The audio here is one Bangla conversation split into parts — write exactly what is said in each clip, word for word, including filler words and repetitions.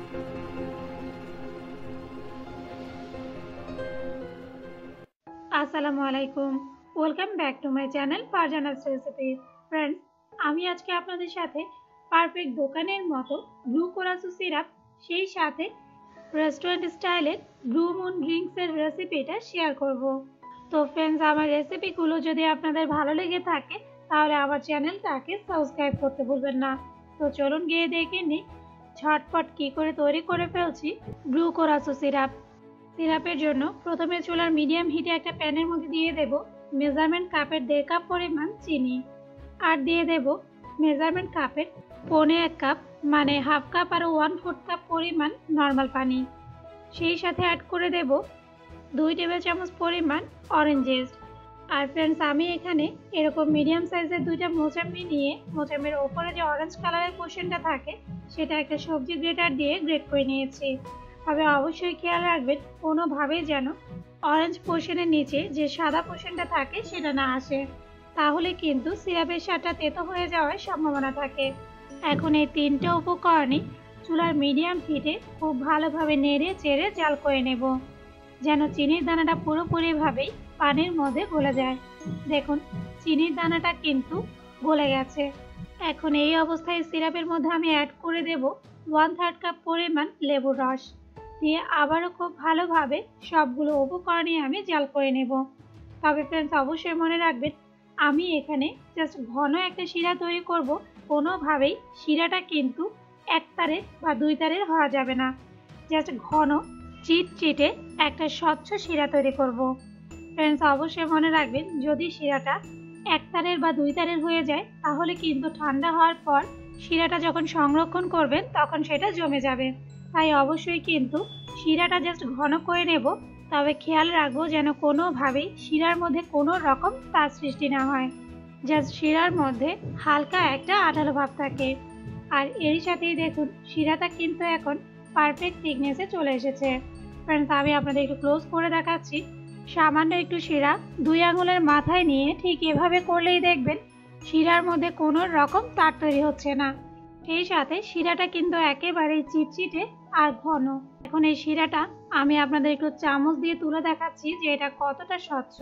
আসসালামু আলাইকুম, welcome back to my channel Farzana's recipe. Friends, আমি আজকে আপনাদের সাথে পারফেক্ট দোকানের মতো ব্লু কোরাসো সিরাপ, সেই সাথে রেস্টুরেন্ট স্টাইলের ব্লু মুন ড্রিঙ্কসের রেসিপিটা শেয়ার করব। তো ফ্রেন্ডস, আমার রেসিপিগুলো যদি আপনাদের ভালো লেগে থাকে তাহলে আমার চ্যানেলটাকে সাবস্ক্রাইব করতে ভুলবেন না। তো চলুন গিয়ে দেখে নিই ঝটপট কী করে তৈরি করে ফেলছি ব্লু কোরাসো সিরাপ। সিরাপের জন্য প্রথমে চুলার মিডিয়াম হিটে একটা প্যানের মধ্যে দিয়ে দেব মেজারমেন্ট কাপের দেড় কাপ পরিমাণ চিনি, আর দিয়ে দেব মেজারমেন্ট কাপের পৌনে এক কাপ মানে হাফ কাপ আর ওয়ান ফোর্থ কাপ পরিমাণ নর্মাল পানি। সেই সাথে অ্যাড করে দেব দুই টেবিল চামচ পরিমাণ অরেঞ্জ জেস্ট। আর ফ্রেন্ডস, আমি এখানে এরকম মিডিয়াম সাইজের দুইটা মোচাম্বি নিয়ে মোচাম্বির ওপরে যে অরেঞ্জ কালারের পোর্শনটা থাকে সেটা একটা সবজি গ্রেটার দিয়ে গ্রেট করে নিয়েছি। তবে অবশ্যই খেয়াল রাখবেন কোনোভাবেই যেন অরেঞ্জ পোর্শনের নিচে যে সাদা পোর্শনটা থাকে সেটা না আসে, তাহলে কিন্তু সিরাপের স্বাদটা তেতো হয়ে যাওয়ার সম্ভাবনা থাকে। এখন এই তিনটে উপকরণই চুলার মিডিয়াম হিটে খুব ভালোভাবে নেড়ে চেড়ে জাল করে নেব, যেন চিনির দানাটা পুরোপুরিভাবেই পানির মধ্যে গলে যায়। দেখুন, চিনির দানাটা কিন্তু গলে গেছে। এখন এই অবস্থায় সিরাপের মধ্যে আমি অ্যাড করে দেব ওয়ান থার্ড কাপ পরিমাণ লেবুর রস দিয়ে আবারও খুব ভালোভাবে সবগুলো উপকরণই আমি জাল করে নেব। তবে ফ্রেন্ডস, অবশ্যই মনে রাখবেন আমি এখানে জাস্ট ঘন একটা শিরা তৈরি করব, কোনোভাবেই শিরাটা কিন্তু এক তারের বা দুই তারের হওয়া যাবে না। জাস্ট ঘন চিটচিটে একটা স্বচ্ছ শিরা তৈরি করব। ফ্রেন্ডস, অবশ্যই মনে রাখবেন যদি শিরাটা এক তারের বা দুই তারের হয়ে যায় তাহলে কিন্তু ঠান্ডা হওয়ার পর শিরাটা যখন সংরক্ষণ করবেন তখন সেটা জমে যাবে। তাই অবশ্যই কিন্তু শিরাটা জাস্ট ঘন করে নেব। তবে খেয়াল রাখবো যেন কোনোভাবেই শিরার মধ্যে কোনো রকম তার সৃষ্টি না হয়, জাস্ট শিরার মধ্যে হালকা একটা আঠালো ভাব থাকে। আর এরই সাথেই দেখুন শিরাটা কিন্তু এখন পারফেক্ট থিকনেসে চলে এসেছে। ফ্রেন্ডস, আমি আপনাদের একটু ক্লোজ করে দেখাচ্ছি। সামান্য একটু শিরা দুই আঙুলের মাথায় নিয়ে ঠিক এভাবে করলেই দেখবেন শিরার মধ্যে কোনো রকম তার তৈরি হচ্ছে না। সেই সাথে শিরাটা কিন্তু একেবারেই চিটচিটে আর ঘন। এখন এই শিরাটা আমি আপনাদের একটু চামচ দিয়ে তুলে দেখাচ্ছি যে এটা কতটা স্বচ্ছ।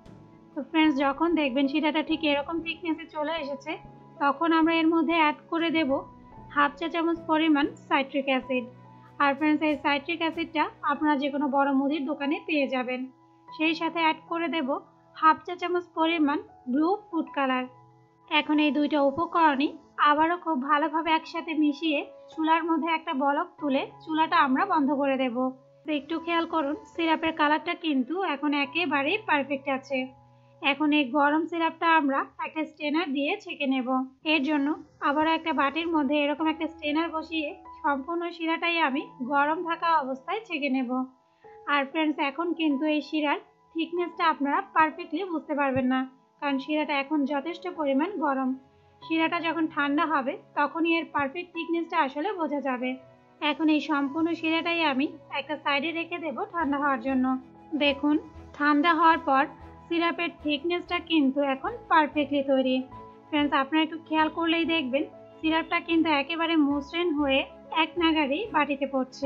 তো ফ্রেন্ডস, যখন দেখবেন শিরাটা ঠিক এরকম থিকনেসে চলে এসেছে তখন আমরা এর মধ্যে অ্যাড করে দেব হাফ চা চামচ পরিমাণ সাইট্রিক অ্যাসিড। আর ফ্রেন্ডস, এই সাইট্রিক অ্যাসিডটা আপনারা যে কোনো বড় মুদির দোকানে পেয়ে যাবেন। সেই সাথে অ্যাড করে দেব হাফ চা চামচ পরিমাণ ব্লু ফুড কালার। এখন এই দুইটা উপকরণই আবারও খুব ভালোভাবে একসাথে মিশিয়ে চুলার মধ্যে একটা বলক তুলে চুলাটা আমরা বন্ধ করে দেব। একটু খেয়াল করুন সিরাপের কালারটা কিন্তু এখন একেবারেই পারফেক্ট আছে। এখন এই গরম সিরাপটা আমরা একটা স্ট্রেনার দিয়ে ছেঁকে নেব। এর জন্য আবারও একটা বাটির মধ্যে এরকম একটা স্ট্রেনার বসিয়ে সম্পূর্ণ শিরাটাই আমি গরম থাকা অবস্থায় ছেঁকে নেব। আর ফ্রেন্ডস, এখন কিন্তু এই শিরার থিকনেসটা আপনারা পারফেক্টলি বুঝতে পারবেন না, কারণ শিরাটা এখন যথেষ্ট পরিমাণ গরম। শিরাটা যখন ঠান্ডা হবে তখনই এর পারফেক্ট থিকনেসটা আসলে বোঝা যাবে। এখন এই সম্পূর্ণ শিরাটাই আমি একটা সাইডে রেখে দেব ঠান্ডা হওয়ার জন্য। দেখুন, ঠান্ডা হওয়ার পর সিরাপের থিকনেসটা কিন্তু এখন পারফেক্টলি তৈরি। ফ্রেন্ডস, আপনারা একটু খেয়াল করলেই দেখবেন সিরাপটা কিন্তু একেবারে মসৃণ হয়ে এক নাগাড়েই বাটিতে পড়ছে,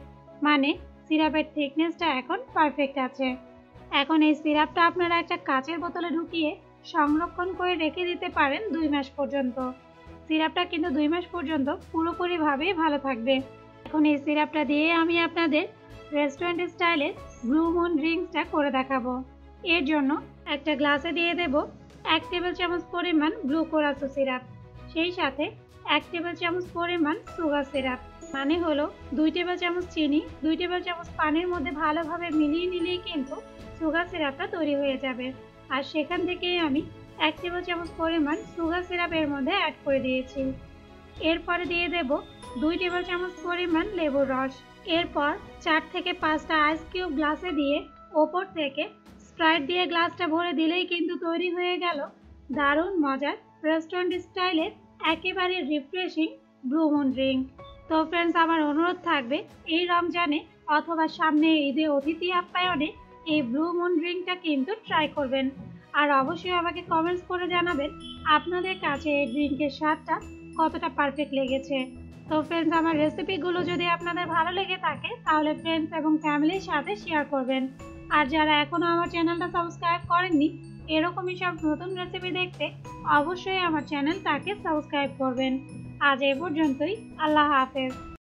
মানে সিরাপের থিকনেসটা এখন পারফেক্ট আছে। এখন এই সিরাপটা আপনারা একটা কাচের বোতলে ঢুকিয়ে সংরক্ষণ করে রেখে দিতে পারেন দুই মাস পর্যন্ত। সিরাপটা কিন্তু দুই মাস পর্যন্ত পুরোপুরিভাবেই ভালো থাকবে। এখন এই সিরাপটা দিয়ে আমি আপনাদের রেস্টুরেন্ট স্টাইলের ব্লু মুন ড্রিঙ্কসটা করে দেখাবো। এর জন্য একটা গ্লাসে দিয়ে দেব এক টেবিল চামচ পরিমাণ ব্লু কোরাসো সিরাপ, সেই সাথে এক টেবিল চামচ পরিমাণ সুগার সিরাপ। মানে হলো দুই টেবিল চামচ চিনি দুই টেবিল চামচ পানির মধ্যে ভালোভাবে মিলিয়ে নিলেই কিন্তু সুগার সিরাপটা তৈরি হয়ে যাবে। আর সেখান থেকেই আমি এক টেবিল চামচ পরিমাণ সুগার সিরাপ এর মধ্যে অ্যাড করে দিয়েছি। এরপরে দিয়ে দেব দুই টেবিল চামচ পরিমাণ লেবুর রস। এরপর চার থেকে পাঁচটা আইস কিউব গ্লাসে দিয়ে ওপর থেকে স্প্রাইট দিয়ে গ্লাসটা ভরে দিলেই কিন্তু তৈরি হয়ে গেল দারুণ মজার রেস্টুরেন্ট স্টাইলের একেবারে রিফ্রেশিং ব্লু মুন ড্রিঙ্ক। তো ফ্রেন্ডস, আমার অনুরোধ থাকবে এই রমজানে অথবা সামনে ঈদে অতিথি আপ্যায়নে এই ব্লু মুন ড্রিঙ্কটা কিন্তু ট্রাই করবেন। আর অবশ্যই আমাকে কমেন্টস করে জানাবেন আপনাদের কাছে এই ড্রিঙ্কের স্বাদটা কতটা পারফেক্ট লেগেছে। তো ফ্রেন্ডস, আমার রেসিপিগুলো যদি আপনাদের ভালো লেগে থাকে তাহলে ফ্রেন্ডস এবং ফ্যামিলির সাথে শেয়ার করবেন। আর যারা এখনও আমার চ্যানেলটা সাবস্ক্রাইব করেননি এরকমই সব নতুন রেসিপি দেখতে অবশ্যই আমার চ্যানেলটাকে সাবস্ক্রাইব করবেন। আজ এ পর্যন্তই। আল্লাহ হাফেজ।